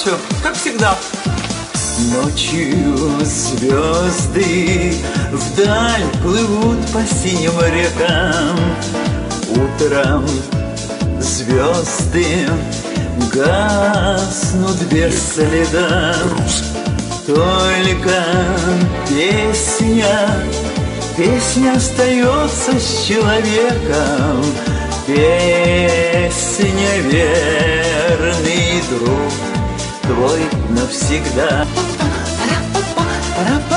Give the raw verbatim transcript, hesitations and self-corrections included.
ночью, как всегда. Ночью звезды вдаль плывут по синим рекам. Утром звезды гаснут без следа. Только песня, песня остается с человеком. Песня, верный друг твой навсегда.